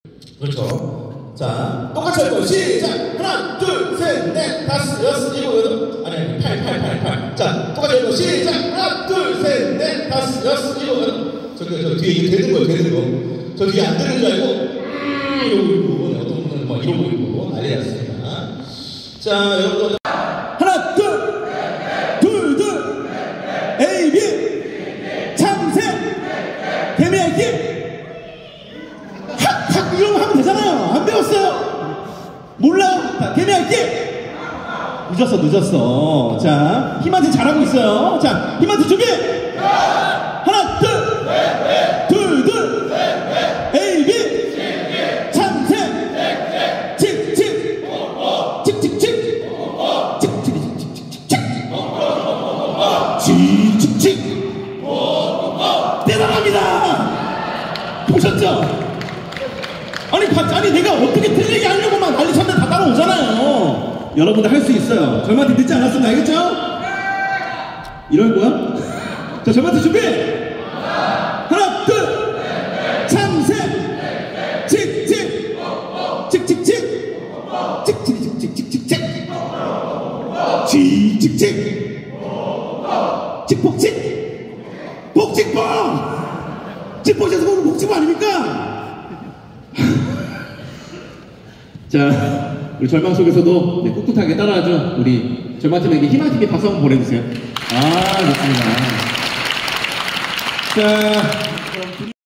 그렇죠. 자, 똑같이 할 거예요. 시작! 하나, 둘, 셋, 넷, 다섯, 여섯, 일곱, 여덟. 아니, 팔. 자, 똑같이 할 거예요. 시작! 하나, 둘, 셋, 넷, 다섯, 여섯, 일곱, 여덟. 저 뒤에 이게 되는 거예요, 되는 거. 저 뒤에 안 되는 줄 알고, 이러고 있고, 어떤 분은 막 이러고 있고, 난리 났습니다. 자, 여러분. 하나, 둘, A, B, 참새, 개미할기. 이런 거 하면 되잖아요. 안 배웠어요? 몰라요? 개미할기. 늦었어. 자, 힘한테 잘하고 있어요. 자, 힘한테 준비. 하나, 둘, A, B, 참새, 칙, 대단합니다. 보셨죠? 아니 내가 어떻게 틀리게 하려고만 난리 쳤는데 다 따라오잖아요. 여러분들 할 수 있어요. 저한테 늦지 않았습니다. 알겠죠? 이럴 거야? 자, 저한테 준비. 하나, 참새, 칙, 복직봉! 직봉에서 보는 복직봉 아닙니까? 자, 우리 절망 속에서도 꿋꿋하게 따라하죠. 우리 절망팀에게 희망 팀에 박수 한번 보내주세요. 아, 좋습니다. 자.